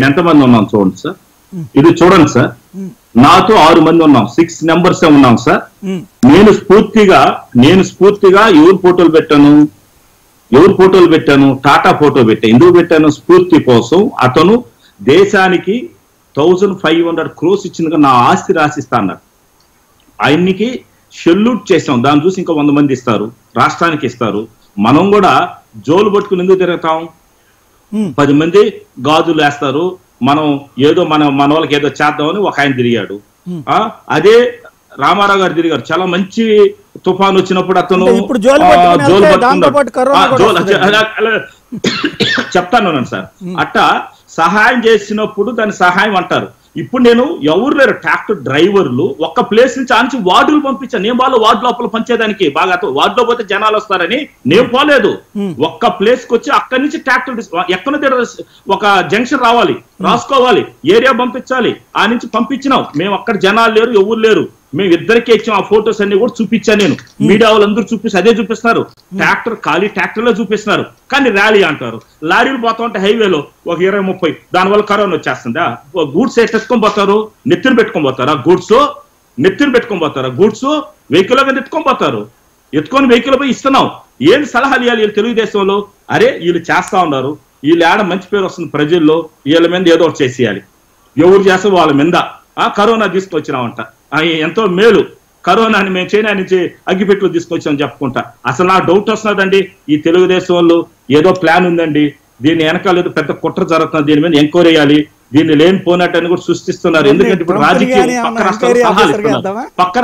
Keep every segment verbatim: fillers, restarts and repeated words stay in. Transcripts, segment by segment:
ఎంతమంది ఉన్నాం చూడండి సార్, ఇది చూడండి సార్, నాతో ఆరు మంది ఉన్నాం, సిక్స్ నెంబర్స్ ఉన్నాం సార్. నేను స్ఫూర్తిగా నేను స్ఫూర్తిగా ఎవరు ఫోటోలు పెట్టాను ఎవరు ఫోటోలు పెట్టాను టాటా ఫోటో పెట్టాను. ఎందుకు పెట్టాను? స్ఫూర్తి కోసం. అతను దేశానికి థౌజండ్ ఫైవ్ హండ్రెడ్ క్రోస్ ఇచ్చిందిగా నా ఆస్తి రాసిస్తా అన్నారు. ఆయన్నికి సెల్యూట్ చేసాం. దాన్ని చూసి ఇంకా వంద మంది ఇస్తారు, రాష్ట్రానికి ఇస్తారు. మనం కూడా జోలు పట్టుకుని ఎందుకు తిరుగుతాం? పది మంది గాజులు వేస్తారు, మనం ఏదో మన మన వాళ్ళకి ఏదో చేద్దామని ఒక ఆయన తిరిగాడు. ఆ అదే రామారావు గారు తిరిగారు. చాలా మంచి తుఫాన్ వచ్చినప్పుడు అతను జోలు చెప్తాను సార్. అట్టా సహాయం చేసినప్పుడు దాని సహాయం అంటారు. ఇప్పుడు నేను ఎవరు లేరు, ట్రాక్టర్ డ్రైవర్లు ఒక్క ప్లేస్ నుంచి ఆంచి వార్డులు పంపించాను. నేను వాళ్ళు వార్డు లోపల పంచేదానికి బాగా వార్డులో పోతే జనాలు వస్తారని నేను పోలేదు. ఒక్క ప్లేస్ కి వచ్చి అక్కడి నుంచి ట్రాక్టర్ ఎక్కడ ఒక జంక్షన్ రావాలి, రాసుకోవాలి, ఏరియా పంపించాలి. ఆ నుంచి పంపించినాం. మేము అక్కడ జనాలు లేరు, ఎవరు లేరు, మేము ఇద్దరికే ఇచ్చాం. ఆ ఫొటోస్ అన్ని కూడా చూపించాను నేను. మీడియా వాళ్ళందరూ చూపిస్తే అదే చూపిస్తున్నారు. ట్రాక్టర్ ఖాళీ ట్రాక్టర్ లో చూపిస్తున్నారు, కానీ ర్యాలీ అంటారు. లారీలు పోతా ఉంటే హైవేలో ఒక ఇరవై ముప్పై, దానివల్ల కరోనా వచ్చేస్తుందా? గూడ్స్ ఎత్తుకొని పోతారు, నెత్తిన పెట్టుకొని పోతారా? గూడ్స్ నెత్తిన పెట్టుకొని పోతారా? గూడ్స్ వెహికల్ మీద ఎత్తుకొని పోతారు. ఎత్తుకొని వెహికల్ పోయి ఇస్తున్నాం. ఏం సలహాలు ఇవ్వాలి వీళ్ళు తెలుగుదేశంలో? అరే వీళ్ళు చేస్తా ఉన్నారు, వీళ్ళు ఆడ మంచి పేరు వస్తుంది ప్రజల్లో, వీళ్ళ మీద ఏదో ఒకటి చేసేయాలి. ఎవరు చేస్తే వాళ్ళ మీద ఆ కరోనా తీసుకొచ్చినామంట. ఎంతో మేలు కరోనాని మేము చైనా నుంచి అగ్గిపెట్లు తీసుకొచ్చామని చెప్పుకుంటా. అసలు నాకు డౌట్ వస్తున్నదండి, ఈ తెలుగుదేశం వాళ్ళు ఏదో ప్లాన్ ఉందండి, దీన్ని వెనకాల ఏదో పెద్ద కుట్ర జరుగుతుంది, దీని మీద ఎంక్వైరీ చేయాలి, దీన్ని లేని పోనట్టని కూడా సృష్టిస్తున్నారు. ఎందుకంటే ఇప్పుడు రాజకీయం పక్క రాష్ట్రాలు సలహాలు ఇస్తున్నారు, పక్క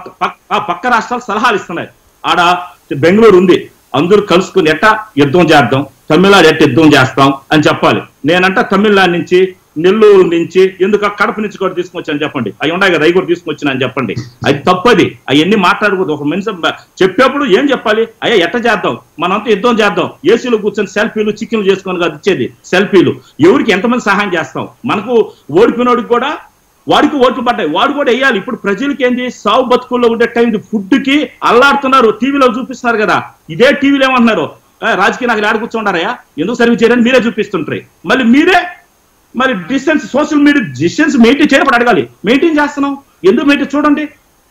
పక్క రాష్ట్రాలు సలహాలు ఇస్తున్నాయి. ఆడ బెంగళూరు ఉంది, అందరూ కలుసుకుని ఎట్టా యుద్ధం చేద్దాం, తమిళనాడు ఎట్ట యుద్ధం చేస్తాం అని చెప్పాలి. నేనంట తమిళనాడు నుంచి, నెల్లూరు నుంచి, ఎందుకు కడప నుంచి కూడా తీసుకొచ్చాను చెప్పండి. అవి ఉన్నాయి కదా, అవి కూడా తీసుకొచ్చినా అని చెప్పండి. అది తప్పది. అవన్నీ మాట్లాడకూడదు. ఒక మనిషి చెప్పేప్పుడు ఏం చెప్పాలి? అయ్యా ఎట్ట చేద్దాం, మనంతా యుద్ధం చేద్దాం, ఏసీలో కూర్చొని సెల్ఫీలు చికెన్లు చేసుకొని కాదు ఇచ్చేది సెల్ఫీలు. ఎవరికి ఎంతమంది సహాయం చేస్తాం? మనకు ఓడిపోయినోడికి కూడా వాడికి ఓట్లు పడ్డాయి, వాడు కూడా వేయాలి. ఇప్పుడు ప్రజలకి ఏంది, సావు బతుకుల్లో ఉండే టైం ఫుడ్ కి అల్లాడుతున్నారు. టీవీలో చూపిస్తున్నారు కదా, ఇదే టీవీలో ఏమంటున్నారు, రాజకీయ నాకు ఆడ కూర్చోండారయ్యా, ఎందుకు సర్వీస్ చేయరని మీరే చూపిస్తుంటారు. మళ్ళీ మీరే మరి distance social media distance maintain చేయడం అడగాలి. మెయింటైన్ చేస్తున్నాం, ఎందుకు మెయింటైన్ చూడండి,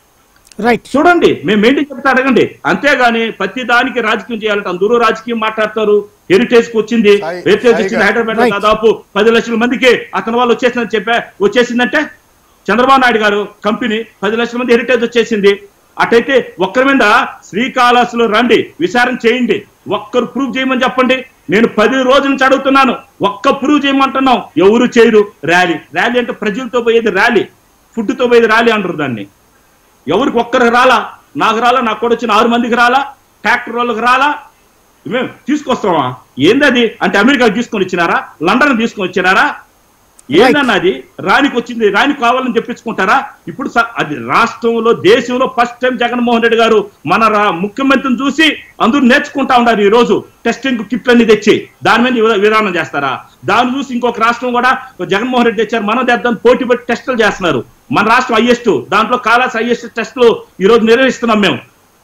రైట్ చూడండి, మేము మెయింటైన్ చెప్తే అడగండి. అంతేగాని ప్రతి దానికి రాజకీయం చేయాలంటే అందరూ రాజకీయం మాట్లాడతారు. హెరిటేజ్ కు వచ్చింది, హెరిటేజ్ వచ్చింది హైదరాబాద్ లో దాదాపు పది లక్షల మందికి అతని వాళ్ళు వచ్చేసిందని చెప్పా. వచ్చేసిందంటే చంద్రబాబు నాయుడు గారు కంపెనీ పది లక్షల మంది హెరిటేజ్ వచ్చేసింది. అటైతే ఒక్కరి మీద శ్రీకాళహస్తిలో రండి, విచారణ చేయండి, ఒక్కరు ప్రూవ్ చేయమని చెప్పండి. నేను పది రోజుల నుంచి అడుగుతున్నాను, ఒక్క ప్రూవ్ చేయమంటున్నాం, ఎవరు చేయరు. ర్యాలీ ర్యాలీ అంటే ప్రజలతో పోయేది ర్యాలీ, ఫుడ్ తో పోయేది ర్యాలీ అంటారు దాన్ని. ఎవరికి ఒక్కరికి రాలా, నాకు రాలా, నాకు కూడా వచ్చిన ఆరు మందికి రాలా, ట్రాక్టర్ వాళ్ళకి రాలా, మేము తీసుకొస్తామా? ఏందది అంటే అమెరికాకి తీసుకొని వచ్చినారా, లండన్ తీసుకొని వచ్చినారా? ఏందన్నా అది? రానికి వచ్చింది, రానికి కావాలని చెప్పించుకుంటారా? ఇప్పుడు అది రాష్ట్రంలో దేశంలో ఫస్ట్ టైం జగన్మోహన్ రెడ్డి గారు మన ముఖ్యమంత్రిని చూసి అందరూ నేర్చుకుంటా ఉన్నారు. ఈ రోజు టెస్టింగ్ కిట్లన్నీ తెచ్చి దాని మీద విరామం చేస్తారా? దాన్ని చూసి ఇంకొక రాష్ట్రం కూడా జగన్మోహన్ రెడ్డి తెచ్చారు, మనం తెద్దాం పోటీ పెట్టి టెస్టులు చేస్తున్నారు. మన రాష్ట్రం హైయెస్ట్, దాంట్లో కాలాస్ హైయెస్ట్ టెస్టులు ఈ రోజు నిర్వహిస్తున్నాం మేము.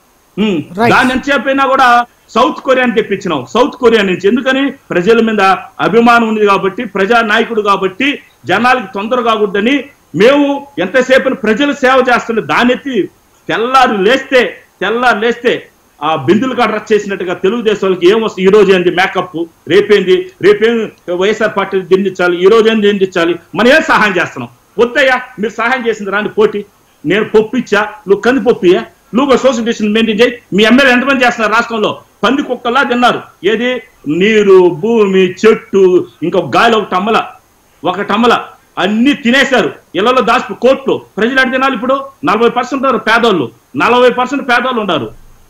దాన్ని ఎంత చెప్పైనా కూడా సౌత్ కొరియాని తెప్పించినాం, సౌత్ కొరియా నుంచి. ఎందుకని? ప్రజల మీద అభిమానం ఉంది కాబట్టి, ప్రజా నాయకుడు కాబట్టి, జనాలకి తొందర కాకూడదని మేము ఎంతసేపు ప్రజలు సేవ చేస్తుండే దాన్ని ఎత్తి తెల్లారు లేస్తే తెల్లారు లేస్తే ఆ బిందులు కాడ రచ్ చేసినట్టుగా తెలుగుదేశం వాళ్ళకి ఏం వస్తుంది? ఈ రోజు ఏంది మేకప్, రేపేంది, రేపేం వైఎస్ఆర్ పార్టీ దిండించాలి, ఈ రోజు ఏం దిండించాలి, మనం ఏం సహాయం చేస్తున్నాం? వద్దయ్యా, మీరు సహాయం చేసింది రాండి పోటీ, నేను పప్పు ఇచ్చా, నువ్వు కంది పప్పు ఇయ్యా, నువ్వు సోషల్ డిస్టెన్స్ మెయింటైన్ చేయి. మీ ఎమ్మెల్యే ఎంతమంది చేస్తున్నారు రాష్ట్రంలో? పంది కుక్కల్లా తిన్నారు. ఏది? నీరు, భూమి, చెట్టు, ఇంకొక గాలి ఒక టమ్మల ఒక టమ్మల అన్ని తినేశారు. ఇళ్లలో దాచి కోట్లు. ప్రజలు ఎక్కడ తినాలి? ఇప్పుడు నలభై పర్సెంట్ ఉన్నారు పేదోళ్ళు, నలభై పర్సెంట్ పేదోళ్ళు ఉన్నారు.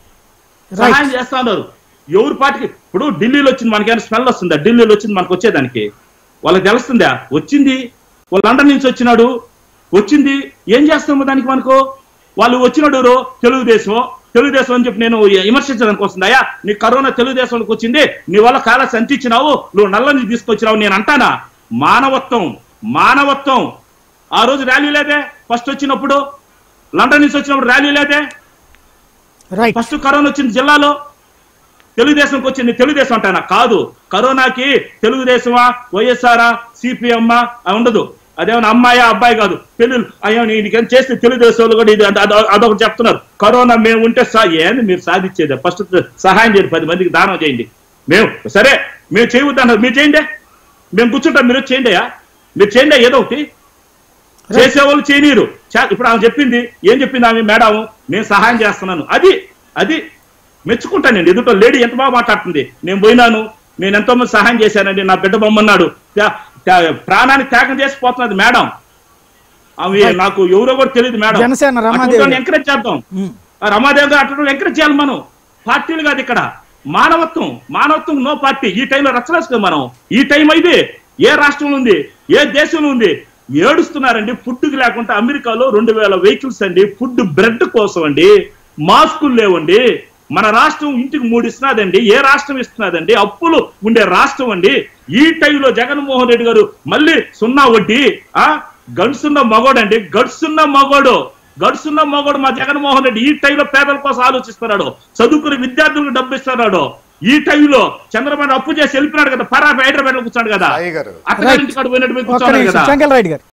సహాయం చేస్తా ఉన్నారు. ఎవరి పార్టీకి? ఇప్పుడు ఢిల్లీలో వచ్చింది మనకేమైనా స్మెల్ వస్తుందా? ఢిల్లీలో వచ్చింది మనకు వచ్చేదానికి వాళ్ళకి తెలుస్తుందా? వచ్చింది వాళ్ళు లండన్ నుంచి వచ్చినాడు, వచ్చింది ఏం చేస్తాము దానికి? మనకు వాళ్ళు వచ్చినాడు తెలుగుదేశం తెలుగుదేశం అని చెప్పి నేను విమర్శించడానికి వస్తుంది. అయ్యా నీ కరోనా తెలుగుదేశానికి వచ్చింది, నీ వల్ల కాలాస్ అంటించినావు, నువ్వు నల్లని తీసుకొచ్చినావు నేను అంటానా? మానవత్వం మానవత్వం ఆ రోజు ర్యాలీ లేదే, ఫస్ట్ వచ్చినప్పుడు లండన్ నుంచి వచ్చినప్పుడు ర్యాలీ లేదే, ఫస్ట్ కరోనా వచ్చింది జిల్లాలో. తెలుగుదేశంకి వచ్చింది తెలుగుదేశం అంటానా? కాదు. కరోనాకి తెలుగుదేశమా వైఎస్ఆరా సిపిఎమ్మా ఉండదు. అదేమన్నా అమ్మాయి అబ్బాయి కాదు. పెళ్ళిళ్ళు అయ్యో నీకేం చేస్తే తెలుగుదేశం వాళ్ళు కూడా ఇది అదొకటి చెప్తున్నారు. కరోనా మేము ఉంటే సా ఏంది మీరు సాధించేది? ఫస్ట్ సహాయం చేయండి, పది మందికి దానం చేయండి. మేము సరే మేము చేయవద్దన్నారు, మీరు చేయండి. మేము కూర్చుంటాం, మీరు చేయండియా, మీరు చేయండి. ఏదో ఒకటి చేసేవాళ్ళు చేయనీరు. ఇప్పుడు ఆమె చెప్పింది, ఏం చెప్పింది ఆమె మేడం? నేను సహాయం చేస్తున్నాను. అది అది మెచ్చుకుంటానండి. ఎదుట లేడీ ఎంత బాగా మాట్లాడుతుంది. నేను పోయినాను, నేను ఎంతో మంది సహాయం చేశానండి, నా బిడ్డ బొమ్మన్నాడు, ప్రాణాన్ని త్యాగం చేసిపోతున్నది మేడం. అవి నాకు ఎవరో కూడా తెలియదు మేడం. ఎంకరేజ్ చేద్దాం. రమాదేవి గారు అట్లా ఎంకరేజ్ చేయాలి మనం. పార్టీలు కాదు ఇక్కడ, మానవత్వం. మానవత్వం నో పార్టీ. ఈ టైంలో రచ్చలేసుకుందాం మనం. ఈ టైం అయితే ఏ రాష్ట్రంలో ఉంది, ఏ దేశంలో ఉంది? ఏడుస్తున్నారండి ఫుడ్కి లేకుండా. అమెరికాలో రెండు వేల వెహికల్స్ అండి ఫుడ్ బ్రెడ్ కోసం అండి. మాస్కులు లేవండి. మన రాష్ట్రం ఇంటికి మూడు ఇస్తున్నదండి. ఏ రాష్ట్రం ఇస్తున్నదండి? అప్పులు ఉండే రాష్ట్రం అండి. ఈ టైంలో జగన్మోహన్ రెడ్డి గారు మళ్ళీ సున్నా వడ్డీ. ఆ గడుసున్న మగోడండి, గడుసున్న మగోడు, గడుసున్న మగోడు మా జగన్మోహన్ రెడ్డి. ఈ టైంలో పేదల కోసం ఆలోచిస్తున్నాడు, చదువుకునే విద్యార్థులకు డబ్బు ఇస్తున్నాడు. ఈ టైంలో చంద్రబాబు అప్పు చేసి వెళ్ళిపోయినాడు కదా, పరా హైదరాబాద్ లో కూర్చున్నాడు కదా, అక్కడ ఇంటికాడు పోయినట్టు కూర్చున్నాడు కదా.